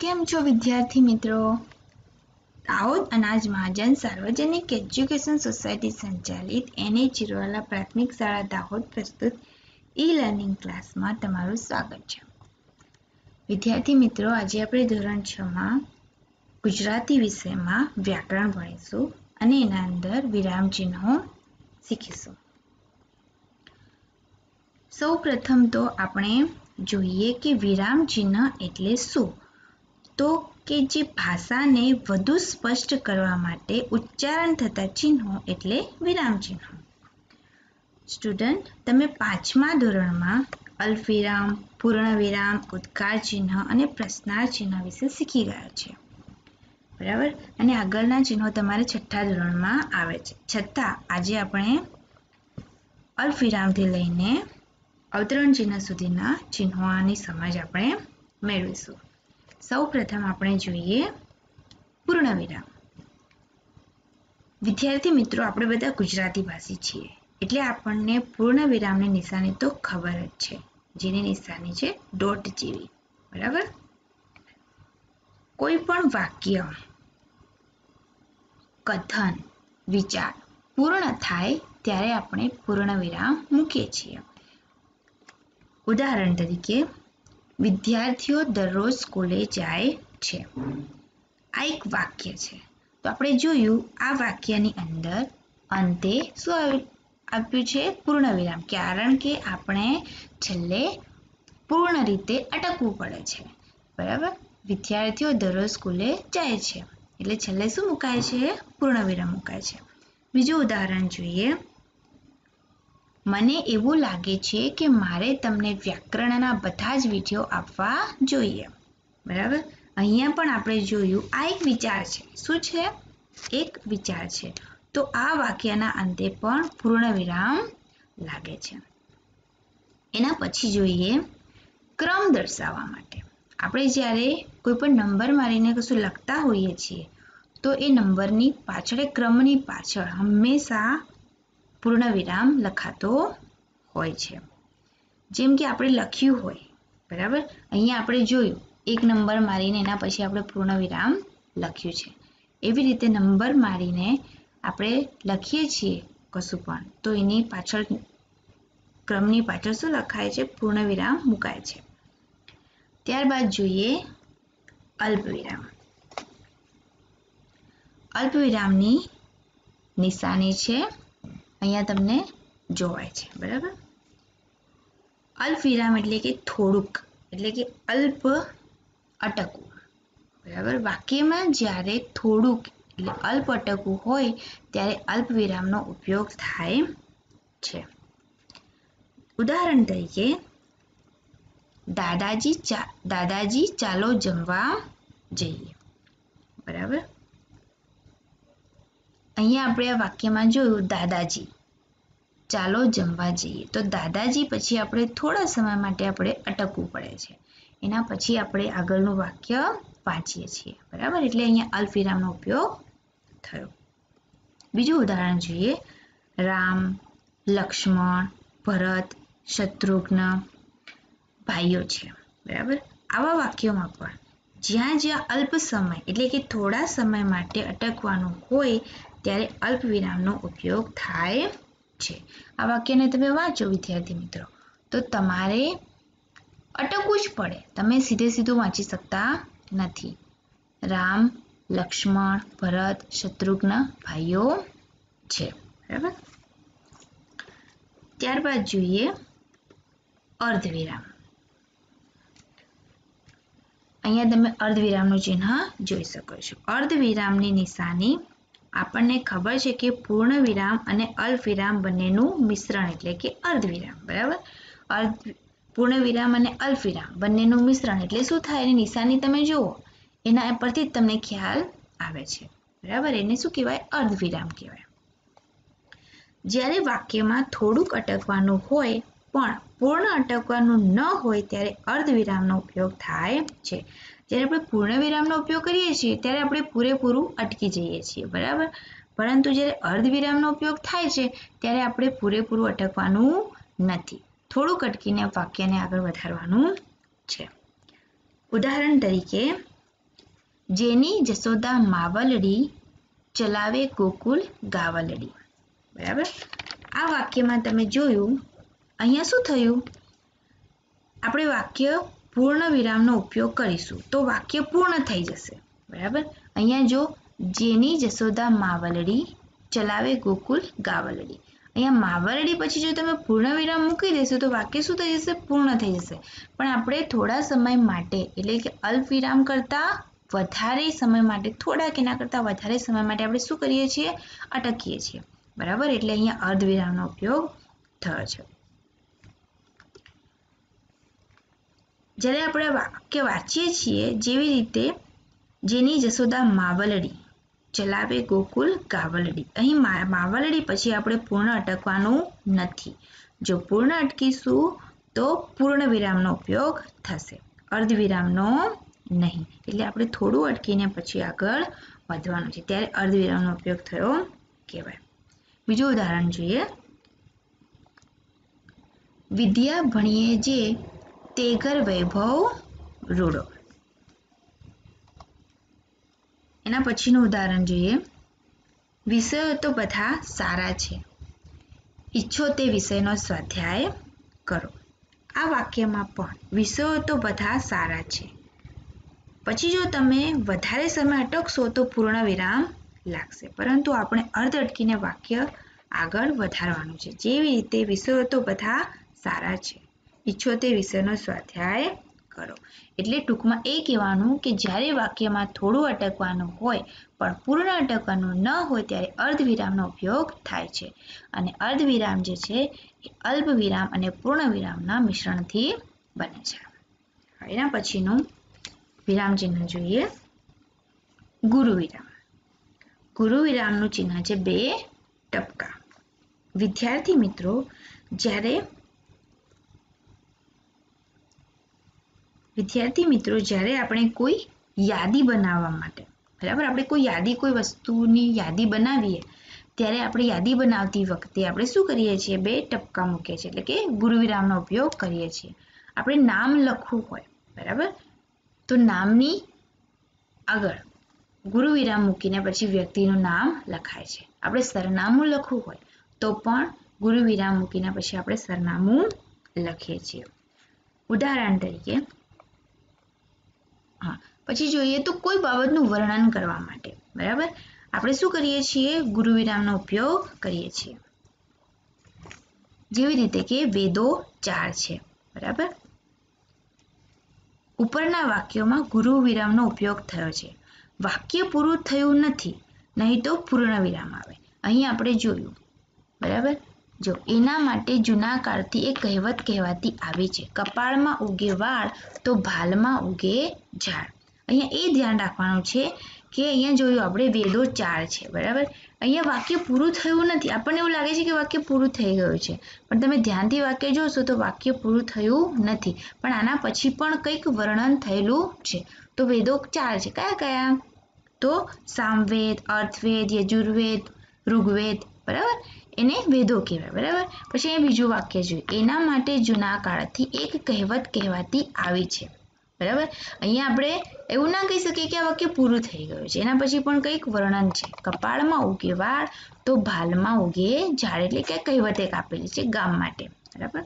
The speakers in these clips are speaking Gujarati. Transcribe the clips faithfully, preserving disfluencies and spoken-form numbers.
કેમ છો વિદ્યાર્થી મિત્રો? દાહોદ અનાજ મહાજન સાર્વજનિક એજ્યુકેશન સોસાયટી સંચાલિત એનએ ચિરવાલા પ્રાથમિક શાળા દાહોદ પ્રસ્તુત ઈ લર્નિંગ ક્લાસમાં તમારું સ્વાગત છે. વિદ્યાર્થી મિત્રો, આજે આપણે ધોરણ છ માં ગુજરાતી વિષયમાં વ્યાકરણ ભણીશું અને એના અંદર વિરામ ચિહ્નો શીખીશું. સૌ પ્રથમ તો આપણે જોઈએ કે વિરામ ચિહ્ન એટલે શું? તો કે જે ભાષાને વધુ સ્પષ્ટ કરવા માટે ઉચ્ચારણ થતા ચિહ્નો એટલે વિરામ ચિહ્નો. સ્ટુડન્ટ, તમે પાંચમા ધોરણમાં અલ્પવિરામ, પૂર્ણવિરામ, ઉદ્ગાર ચિહ્ન અને પ્રશ્નાર્થ ચિહ્ન વિશે શીખી ગયા છે, બરાબર? અને આગળના ચિહ્નો તમારે છઠ્ઠા ધોરણમાં આવે છે. છતાં આજે આપણે અલ્પવિરામથી લઈને અવતરણ ચિહ્ન સુધીના ચિહ્નોની સમજ આપણે મેળવીશું. સૌ પ્રથમ આપણે જોઈએ પૂર્ણવિરામ. વિદ્યાર્થી મિત્રો, આપણે બધા ગુજરાતી ભાષી છીએ એટલે આપણને પૂર્ણવિરામની નિશાની તો ખબર જ છે, જેની નિશાની છે ડોટ જેવી, બરાબર? કોઈ પણ વાક્ય, કથન, વિચાર પૂર્ણ થાય ત્યારે આપણે પૂર્ણવિરામ મૂકીએ છીએ. ઉદાહરણ તરીકે, વિદ્યાર્થીઓ દરરોજ સ્કૂલે જાય છે. આ એક વાક્ય છે. તો આપણે જોયું આ વાક્યની અંદર અંતે શું આપ્યું છે? પૂર્ણવિરામ. કારણ કે આપણે છેલ્લે પૂર્ણ રીતે અટકવું પડે છે, બરાબર? વિદ્યાર્થીઓ દરરોજ સ્કૂલે જાય છે એટલે છેલ્લે શું મુકાય છે? પૂર્ણવિરામ મુકાય છે. બીજું ઉદાહરણ જોઈએ. મને એવું લાગે છે કે મારે તમને વ્યાકરણના બધા જ વિડીયો આપવા જોઈએ, બરાબર? અહીંયા પણ આપણે જોયું આ એક વિચાર છે. શું છે? એક વિચાર છે. તો આ વાક્યના અંતે પણ પૂર્ણવિરામ લાગે છે. એના પછી જોઈએ ક્રમ દર્શાવવા માટે. આપણે જ્યારે કોઈ પણ નંબર મારીને કશું લખતા હોઈએ છીએ તો એ નંબરની પાછળ, ક્રમની પાછળ હંમેશા પૂર્ણવિરામ લખાતો હોય છે. જેમ કે આપણે લખ્યું હોય, બરાબર? અહીંયા આપણે જોયું એક નંબર મારીને એના પછી આપણે પૂર્ણવિરામ લખ્યું છે. એવી રીતે નંબર મારીને આપણે લખીએ છીએ કશું પણ તો એની પાછળ, ક્રમની પાછળ શું લખાય છે? પૂર્ણવિરામ મુકાય છે. ત્યારબાદ જોઈએ અલ્પવિરામ. અલ્પવિરામની નિશાની છે અહીંયા તમને જોવાય છે, બરાબર? અલ્પવિરામ એટલે કે થોડુંક, એટલે કે અલ્પ અટકવું, બરાબર? વાક્યમાં જ્યારે થોડુંક એટલે અલ્પ અટકવું હોય ત્યારે અલ્પવિરામનો ઉપયોગ થાય છે. ઉદાહરણ તરીકે, દાદાજી ચા દાદાજી ચાલો જમવા જઈએ, બરાબર? અહીંયા આપણે આ વાક્યમાં જોયું દાદાજી ચાલો જમવા જઈએ. તો દાદાજી પછી આપણે થોડા સમય માટે આપણે અટકવું પડે છે. એના પછી આપણે આગળનું વાક્ય વાંચીએ છીએ, બરાબર? એટલે અહીંયા અલ્પવિરામનો ઉપયોગ થયો. બીજું ઉદાહરણ જોઈએ. રામ, લક્ષ્મણ, ભરત, શત્રુઘ્ન ભાઈઓ છે, બરાબર? આવા વાક્યોમાં પણ જ્યાં જ્યાં અલ્પ સમય એટલે કે થોડા સમય માટે અટકવાનું હોય ત્યારે અલ્પવિરામનો ઉપયોગ થાય છે. આ વાક્યને તમે વાંચો વિદ્યાર્થી મિત્રો તો તમારે અટકવું જ પડે. તમે સીધે સીધું વાંચી શકતા નથી. રામ, લક્ષ્મણ, ભરત, શત્રુઘ્ન ભાઈઓ છે, બરાબર? ત્યારબાદ જોઈએ અર્ધવિરામ. અહીંયા તમે અર્ધવિરામનું ચિહ્ન જોઈ શકો છો. અર્ધવિરામની નિશાની આપણને ખબર છે કે પૂર્ણવિરામ અને અલ્પવિરામ બંનેનું મિશ્રણ એટલે કે અર્ધવિરામ, બરાબર? અર્ધ પૂર્ણવિરામ અને અલ્પવિરામ બંનેનું મિશ્રણ એટલે શું થાય? એની નિશાની તમે જુઓ એના પરથી જ તમને ખ્યાલ આવે છે, બરાબર? એને શું કહેવાય? અર્ધવિરામ કહેવાય. જ્યારે વાક્યમાં થોડુંક અટકવાનું હોય પણ પૂર્ણ અટકવાનું ન હોય ત્યારે અર્ધવિરામનો ઉપયોગ થાય છે. જ્યારે આપણે પૂર્ણવિરામનો ઉપયોગ કરીએ છીએ ત્યારે આપણે પૂરેપૂરું અટકી જઈએ છીએ, બરાબર? પરંતુ જ્યારે અર્ધવિરામનો ઉપયોગ થાય છે ત્યારે આપણે પૂરેપૂરું અટકવાનું નથી. થોડુંક અટકીને વાક્યને આગળ વધારવાનું છે. ઉદાહરણ તરીકે જેની જશોદા માવલડી ચલાવે ગોકુલ ગાવલડી. બરાબર. આ વાક્યમાં તમે જોયું અહીંયા શું થયું, આપણે વાક્ય પૂર્ણ વિરામનો ઉપયોગ કરીશું તો વાક્ય પૂર્ણ થઈ જશે. બરાબર. અહીંયા જો જેની જશોદા માવલડી ચલાવે ગોકુલ ગાવલડી, અહીંયા માવલડી પછી જો તમે પૂર્ણ વિરામ મૂકી દેશો તો વાક્ય શું થઈ જશે, પૂર્ણ થઈ જશે. પણ આપણે થોડા સમય માટે એટલે કે અલ્પ વિરામ કરતા વધારે સમય માટે, થોડા કે એના કરતા વધારે સમય માટે આપણે શું કરીએ છીએ, અટકીએ છીએ. બરાબર. એટલે અહીંયા અર્ધ વિરામનો ઉપયોગ થયો છે. જ્યારે આપણે વાક્ય વાંચીએ છીએ જેવી રીતે જેની જશોદા માવલડી ચલાવે ગોકુલ ગાવલડી, અહીં માવલડી પછી આપણે પૂર્ણ અટકવાનું નથી. જો પૂર્ણ અટકીશું તો પૂર્ણ વિરામનો ઉપયોગ થશે, અર્ધ વિરામનો નહીં. એટલે આપણે થોડું અટકીને પછી આગળ વધવાનું છે ત્યારે અર્ધ વિરામનો ઉપયોગ થયો કહેવાય. બીજું ઉદાહરણ જોઈએ. વિદ્યા ભણીએ જે તે ઘર વૈભવ રૂડો. એના પછીનું ઉદાહરણ જોઈએ. વિષયો તો બધા સારા છે, ઈચ્છો તે વિષયનો સ્વાધ્યાય કરો. આ વાક્યમાં પણ વિષયો તો બધા સારા છે પછી જો તમે વધારે સમય અટકશો તો પૂર્ણ વિરામ લાગશે, પરંતુ આપણે અર્ધ અટકીને વાક્ય આગળ વધારવાનું છે. જેવી રીતે વિષયો તો બધા સારા છે, ઈચ્છો તે વિષયનો સ્વાધ્યાય કરો. એટલે ટૂંકમાં એ કહેવાનું કે જ્યારે વાક્યમાં થોડું અટકવાનું હોય પણ પૂર્ણ અટકવાનું ન હોય ત્યારે અર્ધ વિરામનો ઉપયોગ થાય છે. અને અર્ધ વિરામ જે છે એ અલ્પ વિરામ અને પૂર્ણ વિરામના મિશ્રણથી બને છે. એના પછીનું વિરામ ચિહ્ન જોઈએ. ગુરુ વિરામ. ગુરુ વિરામનું ચિહ્ન છે બે ટપકા. વિદ્યાર્થી મિત્રો જ્યારે વિદ્યાર્થી મિત્રો જ્યારે આપણે કોઈ યાદી બનાવવા માટે, બરાબર, આપણે કોઈ યાદી કોઈ વસ્તુની યાદી બનાવીએ ત્યારે આપણે યાદી બનાવતી વખતે આપણે શું કરીએ છીએ, બે ટપકા મૂકીએ છીએ, એટલે કે ગુરુ વિરામનો ઉપયોગ કરીએ છીએ. આપણે નામ લખવું હોય, બરાબર, તો નામની આગળ ગુરુ વિરામ મૂકીને પછી વ્યક્તિનું નામ લખાય છે. આપણે સરનામું લખવું હોય તો પણ ગુરુ વિરામ મૂકીને પછી આપણે સરનામું લખીએ છીએ. ઉદાહરણ તરીકે હા પછી જોઈએ તો કોઈ બાબતનું વર્ણન કરવા માટે, બરાબર, આપણે શું કરીએ છીએ, ગુરુ વિરામનો ઉપયોગ કરીએ છીએ. જેવી રીતે કે વેદો ચાર છે, બરાબર. ઉપરના વાક્યોમાં ગુરુ વિરામનો ઉપયોગ થયો છે. વાક્ય પૂરું થયું નથી, નહીં તો પૂર્ણ વિરામ આવે. અહીં આપણે જોયું, બરાબર. જો એના માટે જૂના કાળથી એક કહેવત કહેવાતી આવી છે, કપાળમાં ઉગે વાળ તો ભાલમાં ઉગે ઝાડ. અહીંયા એ ધ્યાન રાખવાનું છે કે અહીંયા જોયું આપણે વેદો ચાર છે, બરાબર. અહીંયા વાક્ય પૂરું થયું નથી, આપણને એવું લાગે છે કે વાક્ય પૂરું થઈ ગયું છે, પણ તમે ધ્યાનથી વાક્ય જોશો તો વાક્ય પૂરું થયું નથી, પણ આના પછી પણ કંઈક વર્ણન થયેલું છે. તો વેદો ચાર છે, કયા કયા, તો સામવેદ, અર્થવેદ, યજુર્વેદ, ઋગ્વેદ, બરાબર, એને વેદો કહેવાય, બરાબર. પછી એ બીજું વાક્ય જોઈએ, એના માટે જૂના કાળથી એક કહેવત કહેવાતી આવી છે, બરાબર. અહીંયા આપણે એવું ના કહી શકીએ કે આ વાક્ય પૂરું થઈ ગયું છે, એના પછી પણ કંઈક વર્ણન છે. કપાળમાં ઉગે વાળ તો ભાલમાં ઉગે ઝાડ, એટલે કે કહેવત એક આપેલી છે ગામ માટે, બરાબર.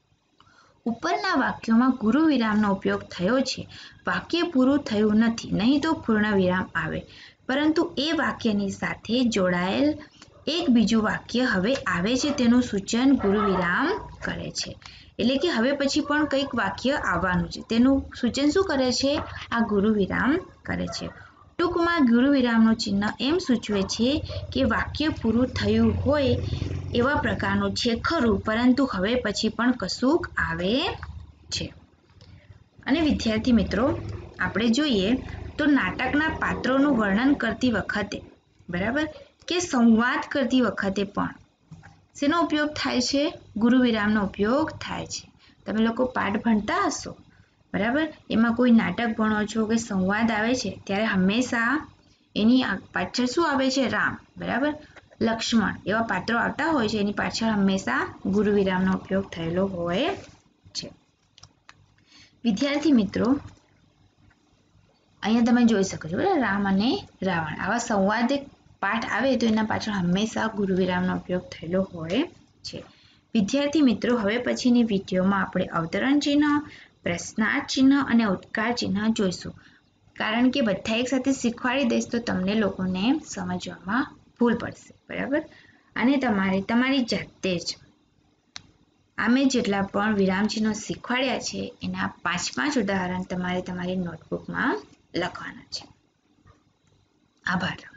ઉપરના વાક્યોમાં ગુરુ વિરામનો ઉપયોગ થયો છે. વાક્ય પૂરું થયું નથી, નહીં તો પૂર્ણ વિરામ આવે, પરંતુ એ વાક્યની સાથે જોડાયેલ એક બીજું વાક્ય હવે આવે છે તેનું સૂચન ગુરુ વિરામ કરે છે. એટલે કે હવે પછી પણ કંઈક વાક્ય આવવાનું છે, તેનું સૂચન શું કરે છે, આ ગુરુ વિરામ કરે છે. ટૂંકમાં ગુરુ વિરામનું ચિહ્ન એમ સૂચવે છે કે વાક્ય પૂરું થયું હોય એવા પ્રકારનું છે ખરું, પરંતુ હવે પછી પણ કશુંક આવે છે. અને વિદ્યાર્થી મિત્રો આપણે જોઈએ તો નાટકના પાત્રોનું વર્ણન કરતી વખતે, બરાબર, કે સંવાદ કરતી વખતે પણ શેનો ઉપયોગ થાય છે, ગુરુ વિરામનો ઉપયોગ થાય છે. તમે લોકો પાઠ ભણતા હશો, બરાબર, એમાં કોઈ નાટક ભણો છો કે સંવાદ આવે છે ત્યારે હંમેશા એની પાછળ શું આવે છે, રામ, બરાબર, લક્ષ્મણ એવા પાત્રો આવતા હોય છે, એની પાછળ હંમેશા ગુરુ વિરામનો ઉપયોગ થયેલો હોય છે. વિદ્યાર્થી મિત્રો અહીંયા તમે જોઈ શકો છો બરાબર, રામ અને રાવણ આવા સંવાદિક પાઠ આવે તો એના પાછળ હંમેશા ગુરુ વિરામનો ઉપયોગ થયેલો હોય છે. વિદ્યાર્થી મિત્રો, હવે પછીની વિડીયોમાં આપણે અવતરણ ચિહ્ન, પ્રશ્નાર્થ ચિહ્ન અને ઉદ્ગાર ચિહ્ન જોઈશું. કારણ કે બધા એક સાથે શીખવાડી દઈશ તો તમને લોકોને સમજવામાં ભૂલ પડશે. બરાબર, અને તમારે તમારી જાતે જ આમે જેટલા પણ વિરામ ચિહ્નો શીખવાડ્યા છે એના પાંચ પાંચ ઉદાહરણ તમારે તમારી નોટબુકમાં લખવાના છે. આભાર.